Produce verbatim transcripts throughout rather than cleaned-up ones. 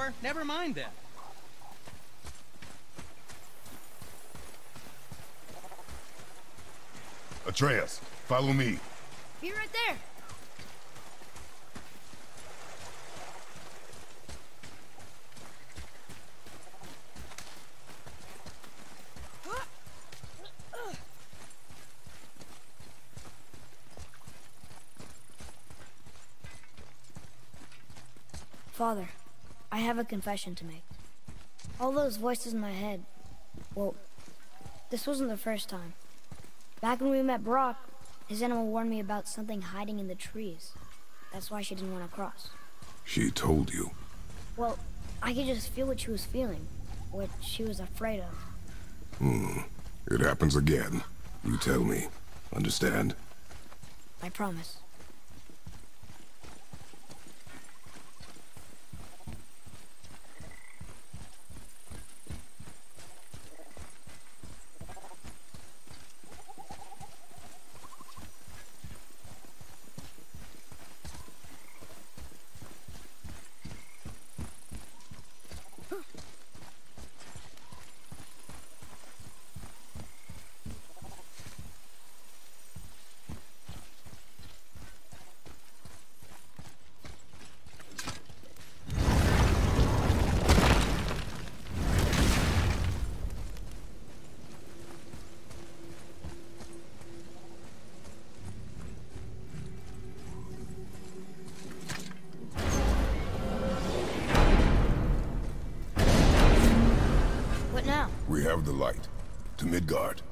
before. Never mind that. Atreus, follow me. Be right there. Father, I have a confession to make. All those voices in my head, well, this wasn't the first time. Back when we met Brok, his animal warned me about something hiding in the trees. That's why she didn't want to cross. She told you? Well, I could just feel what she was feeling, what she was afraid of. Hmm. It happens again. You tell me. Understand? I promise. We have the light. To Midgard.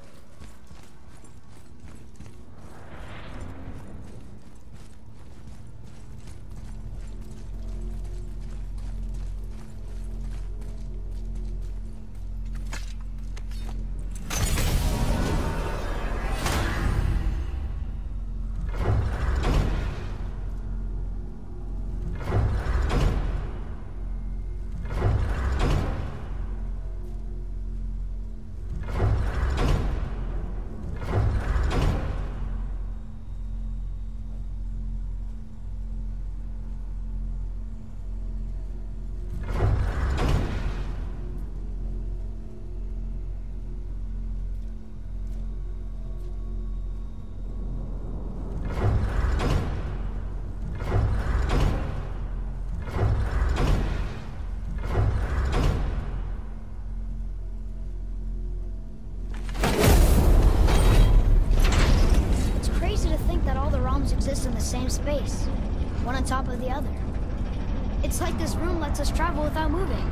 Exist in the same space, one on top of the other. It's like this room lets us travel without moving.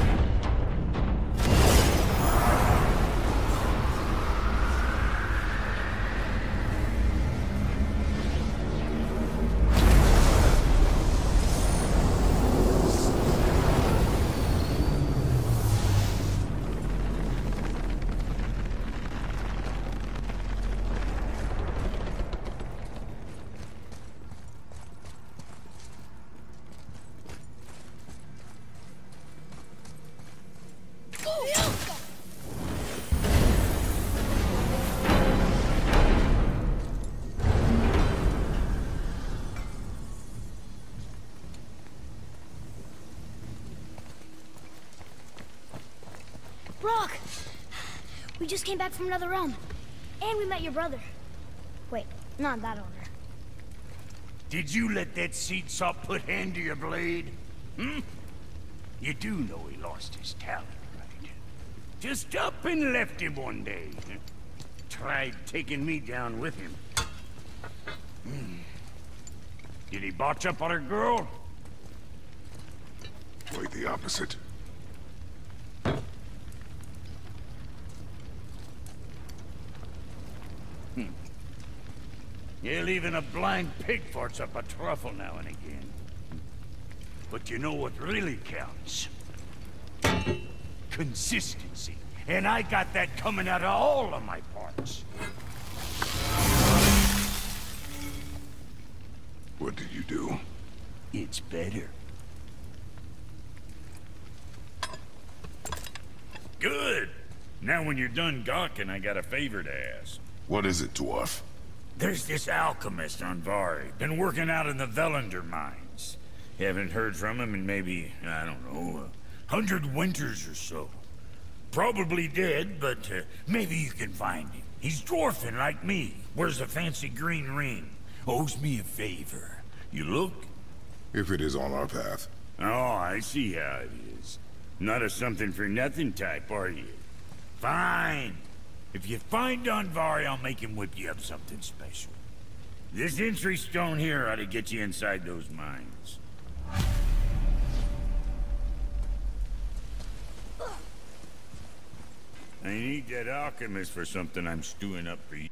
Brok! We just came back from another realm. And we met your brother. Wait, not that owner. Did you let that seed sop put hand to your blade? Hmm? You do know he lost his talent, right? Just up and left him one day. Tried taking me down with him. Hmm. Did he botch up on her girl? Quite the opposite. Hmm. Yeah, even a blind pig farts up a truffle now and again. But you know what really counts? Consistency. And I got that coming out of all of my parts. What did you do? It's better. Good! Now when you're done gawking, I got a favor to ask. What is it, dwarf? There's this alchemist on Vari, been working out in the Volunder Mines. Haven't heard from him in maybe, I don't know, a hundred winters or so. Probably dead, but uh, maybe you can find him. He's dwarfing like me, wears a fancy green ring, owes me a favor. You look? If it is on our path. Oh, I see how it is. Not a something-for-nothing type, are you? Fine. If you find Donvari, I'll make him whip you up something special. This entry stone here ought to get you inside those mines. I need that alchemist for something I'm stewing up for you.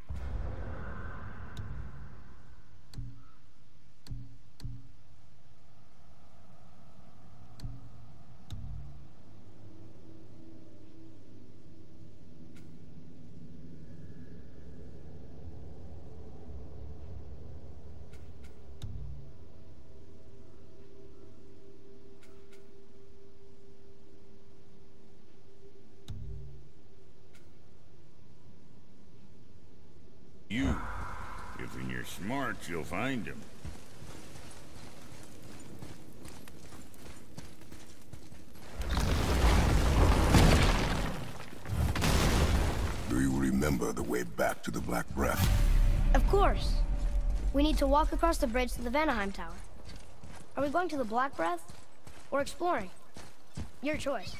You. If when you're smart, you'll find him. Do you remember the way back to the Black Breath? Of course. We need to walk across the bridge to the Vanaheim Tower. Are we going to the Black Breath? Or exploring? Your choice.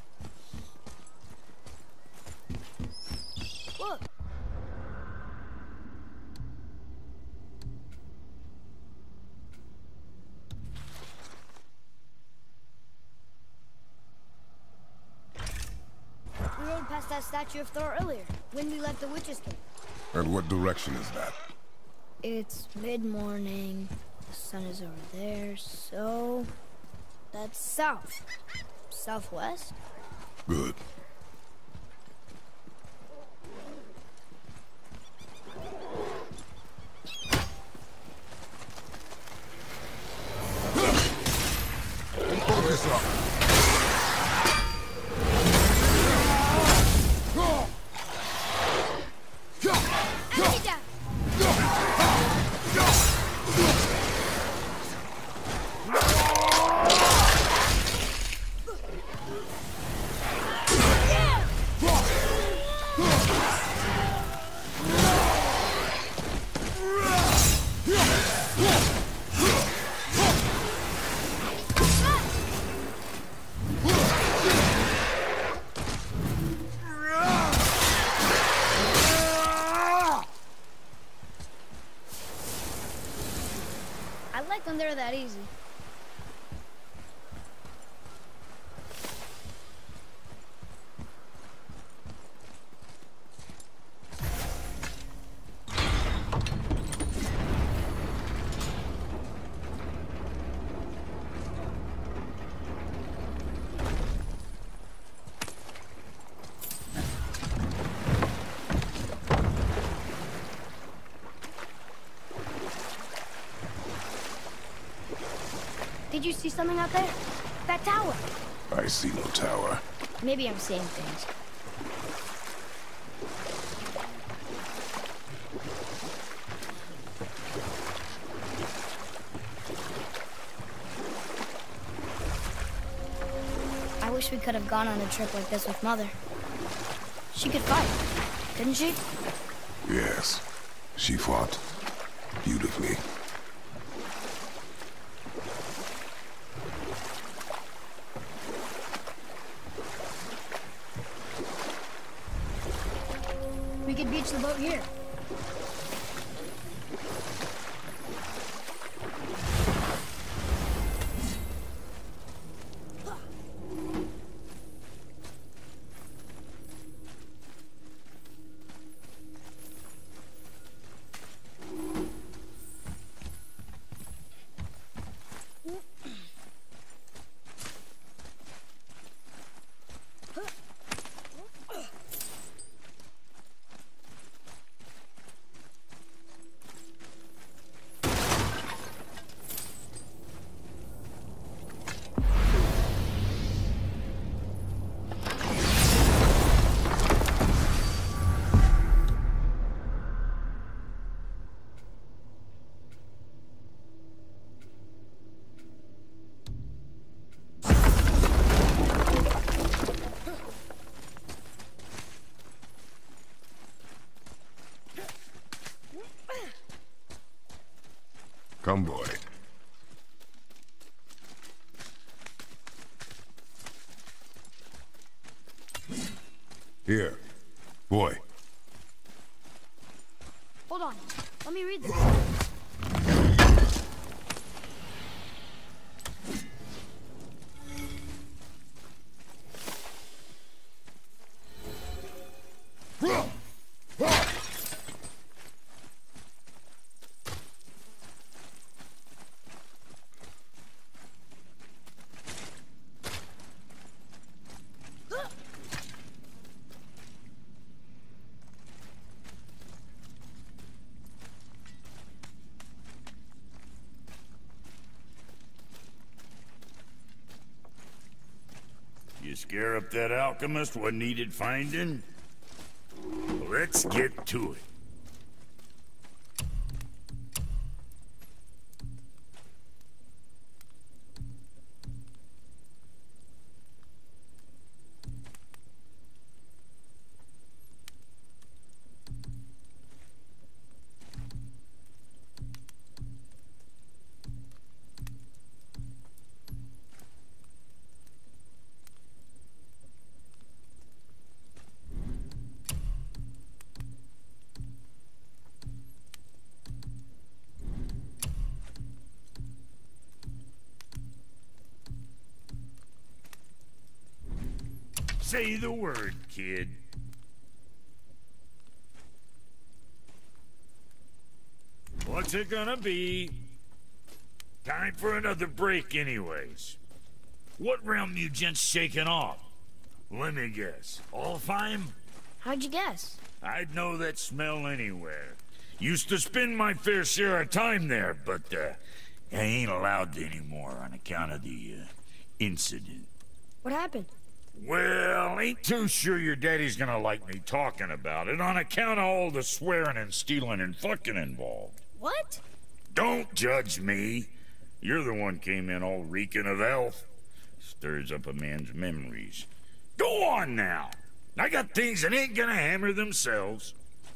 Look! We rode past that statue of Thor earlier, when we left the Witch's Cave. And what direction is that? It's mid-morning, the sun is over there, so... that's south. Southwest? Good. Focus up. I like when they're that easy. Did you see something out there? That tower! I see no tower. Maybe I'm seeing things. I wish we could have gone on a trip like this with Mother. She could fight, couldn't she? Yes. She fought. Beautifully. We could beach the boat here. Here. Boy. Hold on. Let me read this. You scare up that alchemist what needed finding? Let's get to it. Say the word, kid. What's it gonna be? Time for another break anyways. What realm you gents shaking off? Let me guess. Alfheim? How'd you guess? I'd know that smell anywhere. Used to spend my fair share of time there, but uh, I ain't allowed to anymore on account of the uh, incident. What happened? Well, ain't too sure your daddy's gonna like me talking about it on account of all the swearing and stealing and fucking involved. What? Don't judge me. You're the one came in all reeking of elf. Stirs up a man's memories. Go on now. I got things that ain't gonna hammer themselves.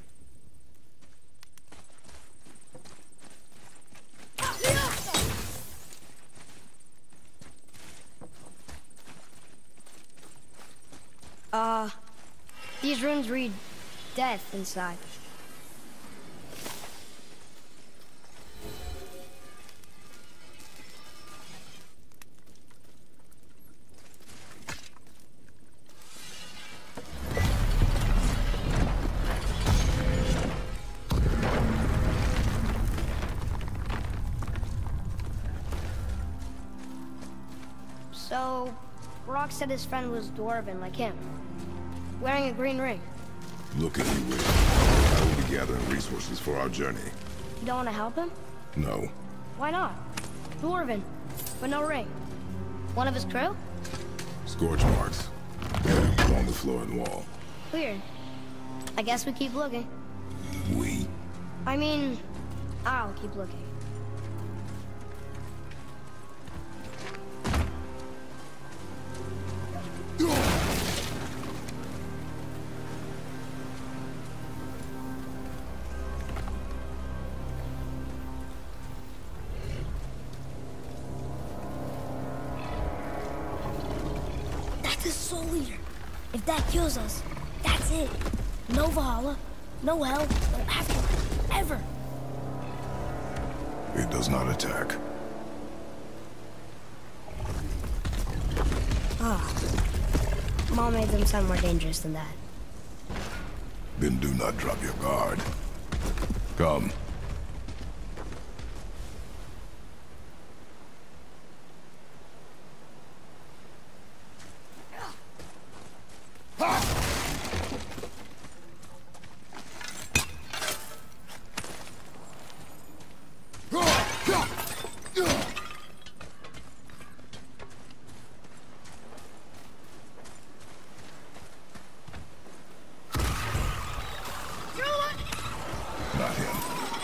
Uh, these runes read death inside. So, Brok said his friend was dwarven like him, wearing a green ring. Look at you, Rick. I will be gathering resources for our journey. You don't want to help him? No. Why not? Dwarven, but no ring. One of his crew? Scorch marks. Yeah, along the floor and wall. Weird. I guess we keep looking. We? I mean, I'll keep looking. That's a soul eater. If that kills us, that's it. No Valhalla, no hell, no afterlife, ever. It does not attack. Ah. Mom made them sound more dangerous than that. Then do not drop your guard. Come. Not him.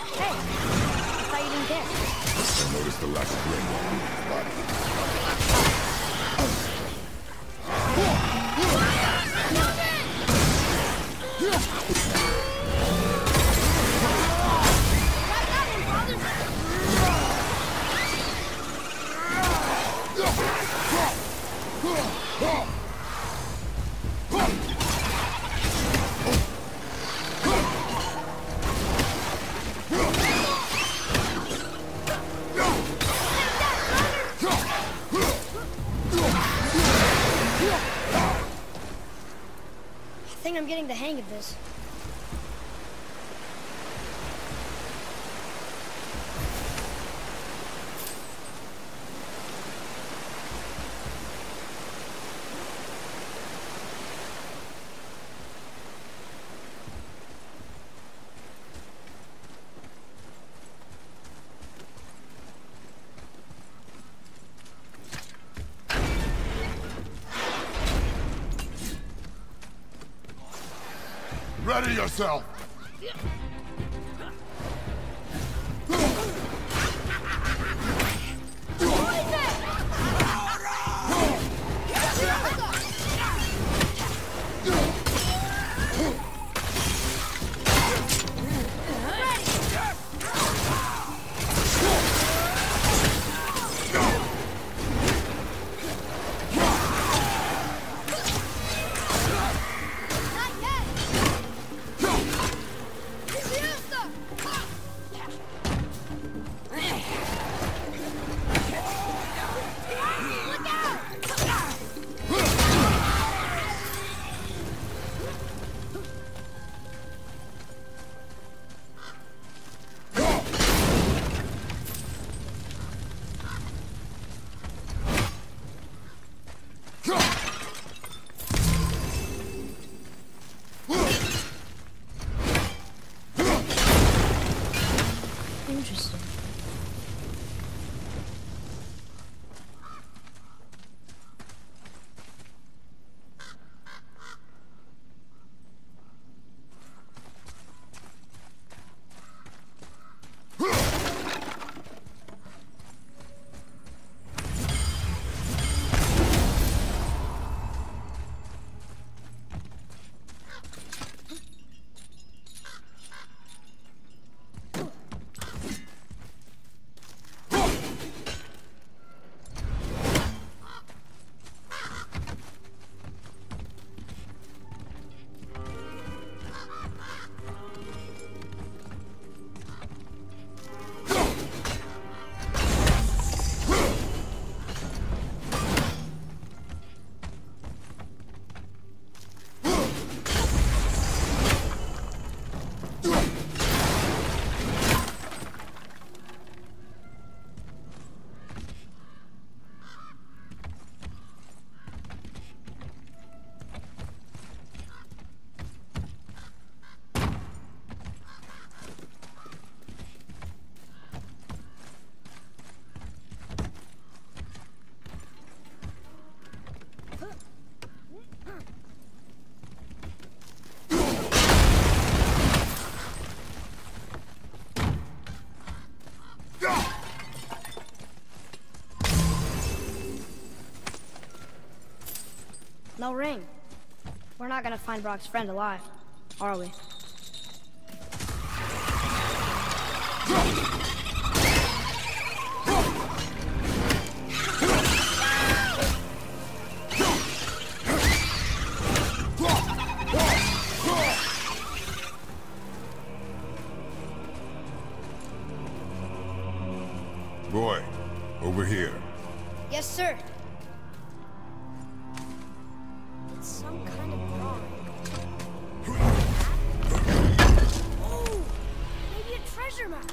I'm getting the hang of this. Ready yourself! Interesting. No ring. We're not gonna find Brok's friend alive, are we? Boy, over here. Yes, sir. It's some kind of drawing. Oh! Maybe a treasure map.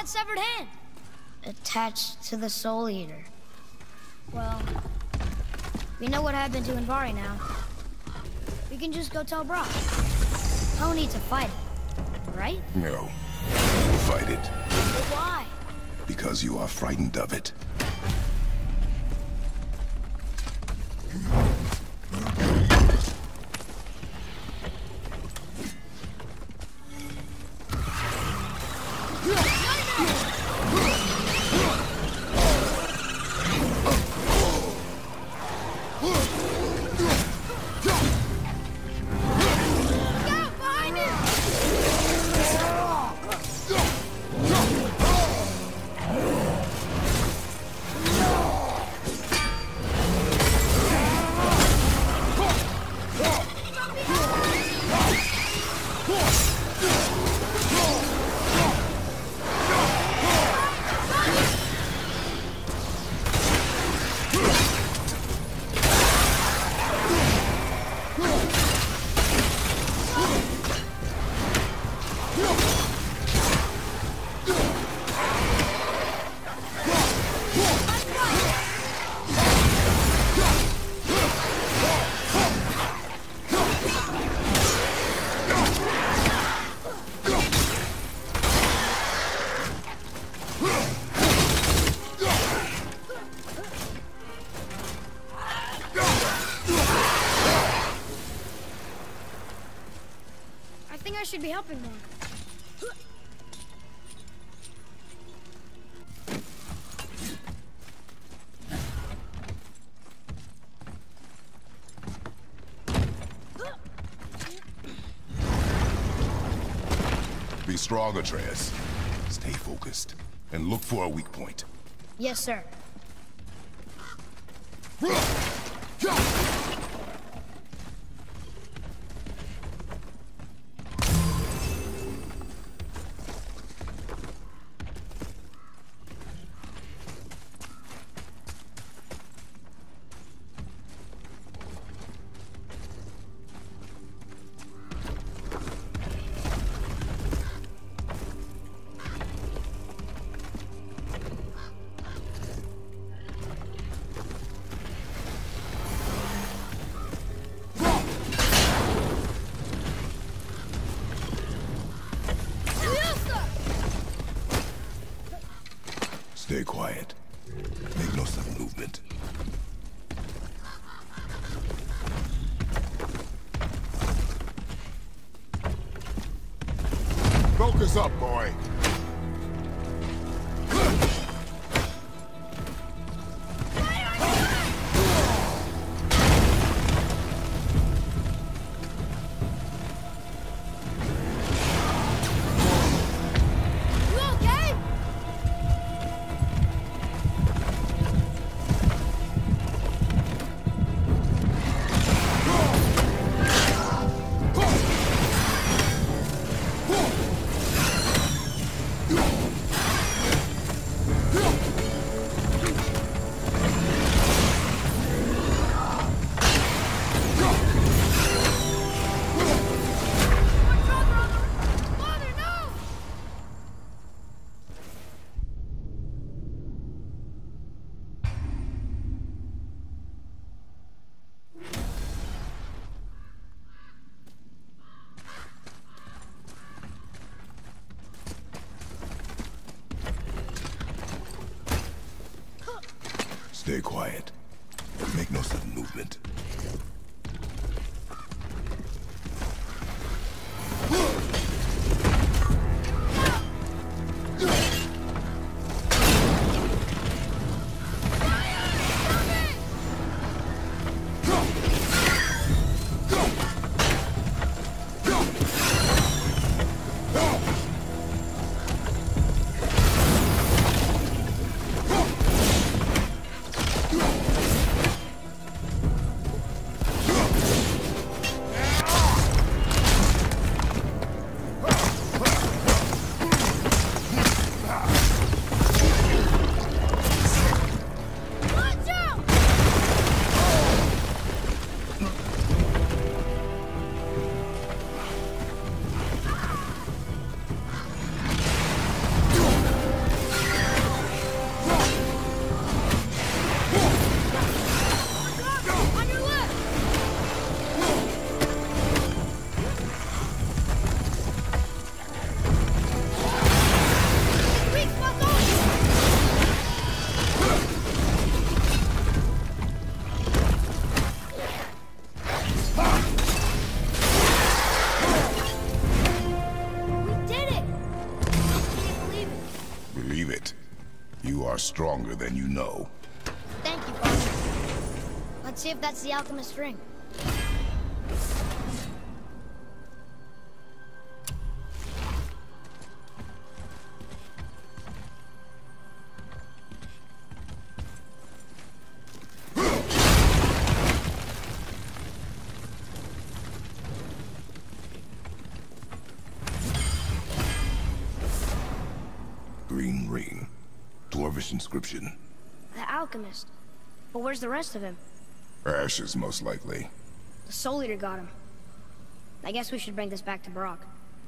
that severed hand? Attached to the Soul Eater. Well, we know what happened to Invari now. We can just go tell Brok. No need to fight it, right? No. Fight it. But why? Because you are frightened of it. I should be helping more. Be strong, Atreus. Stay focused, and look for a weak point. Yes, sir. Stay quiet. Make no sudden movement. Focus up, boy. Stay quiet. Make no sudden movement. stronger than you know. Thank you, Father. Let's see if that's the alchemist ring. Green ring. Dwarvish inscription. The alchemist. But where's the rest of him? Ashes, most likely. The Soul Eater got him. I guess we should bring this back to Brok.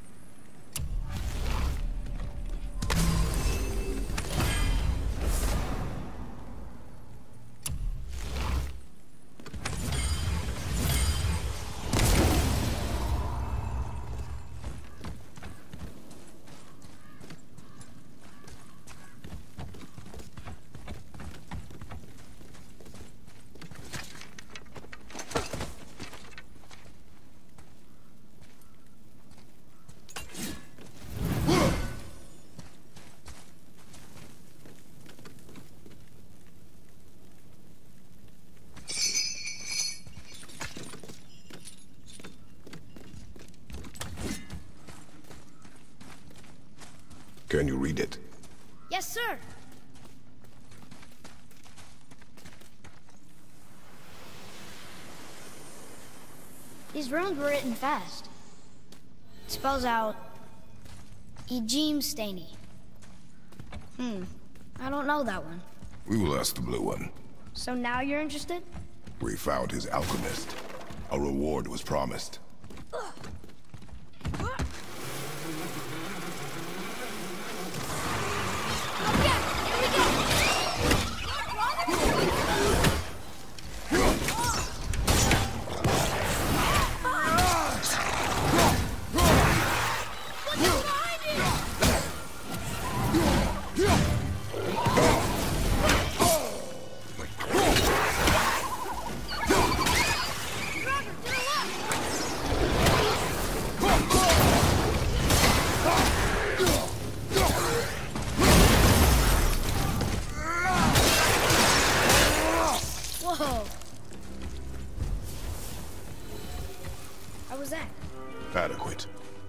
Can you read it? Yes, sir. These runes were written fast. It spells out Ejim Staney. Hmm. I don't know that one. We will ask the blue one. So now you're interested? We found his alchemist. A reward was promised. Whoa! How was that? Adequate.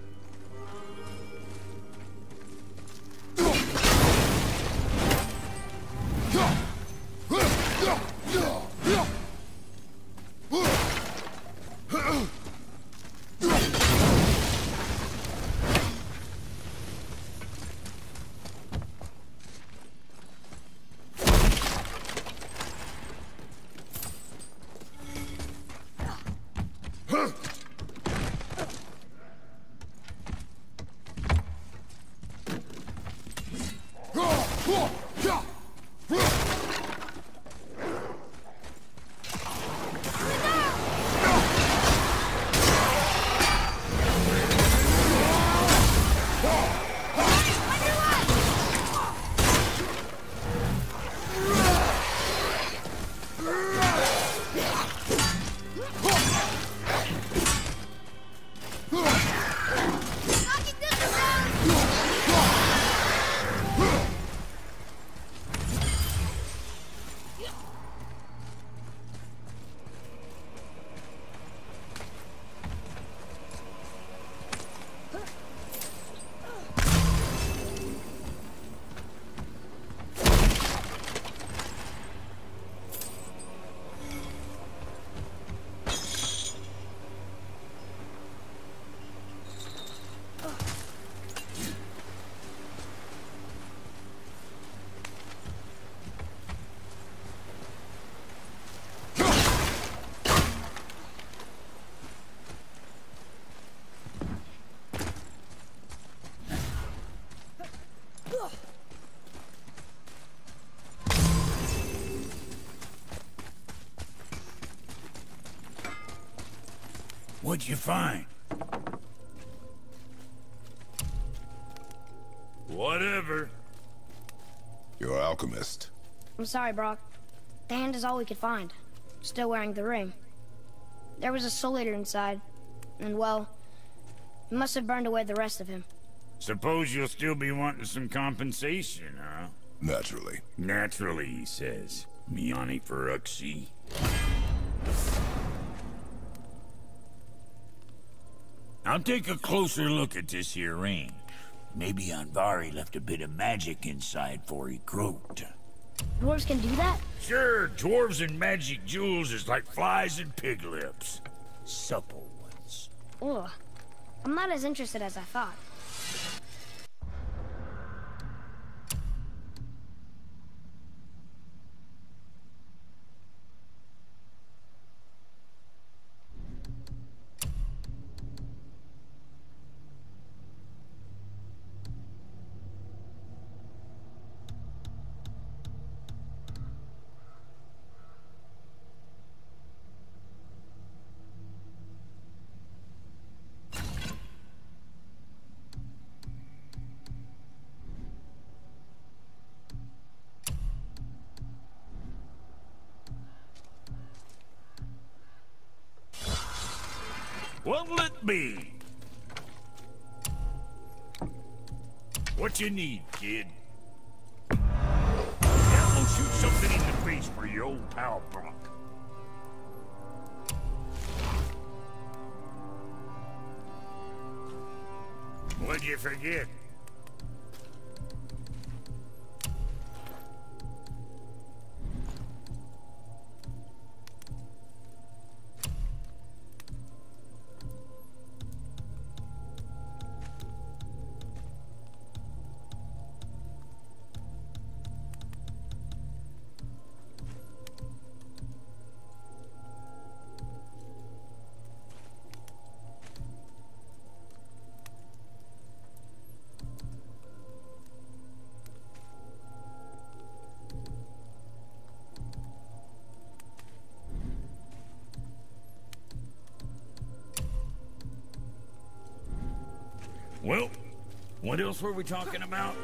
What'd you find? Whatever. Your alchemist. I'm sorry, Brok. The hand is all we could find. Still wearing the ring. There was a Soul Eater inside, and well, it must have burned away the rest of him. Suppose you'll still be wanting some compensation, huh? Naturally. Naturally, he says. Miani Feruxi. I'll take a closer look at this here ring. Maybe Anvari left a bit of magic inside for he croaked. Dwarves can do that? Sure, dwarves and magic jewels is like flies and pig lips. Supple ones. Ugh. I'm not as interested as I thought. What'll it be? What you need, kid? Yeah, we'll shoot something in the face for your old pal Brok. What'd you forget? Well, what else were we talking about?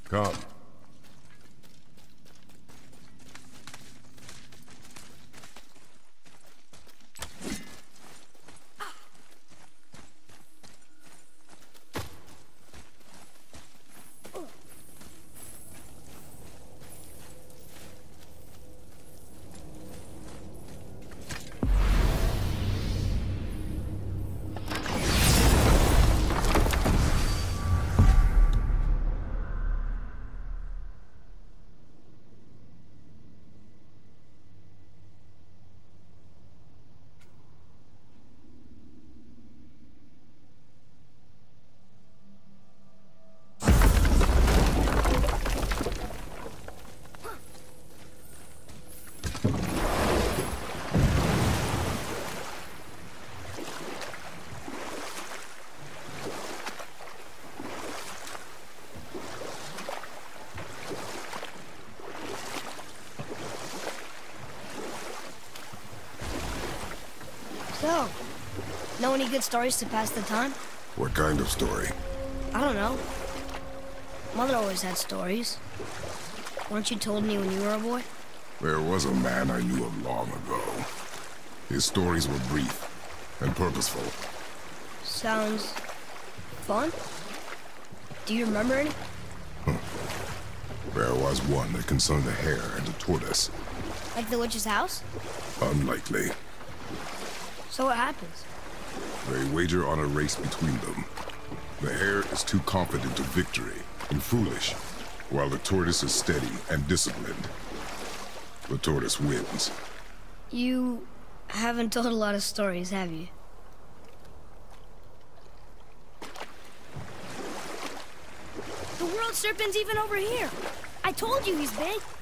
Come. So, know any good stories to pass the time? What kind of story? I don't know. Mother always had stories. Weren't you told me when you were a boy? There was a man I knew of long ago. His stories were brief and purposeful. Sounds fun. Do you remember any? Huh. There was one that concerned a hare and a tortoise. Like the witch's house? Unlikely. So what happens? They wager on a race between them. The hare is too confident of victory and foolish, while the tortoise is steady and disciplined. The tortoise wins. You haven't told a lot of stories, have you? The world serpent's even over here. I told you he's big.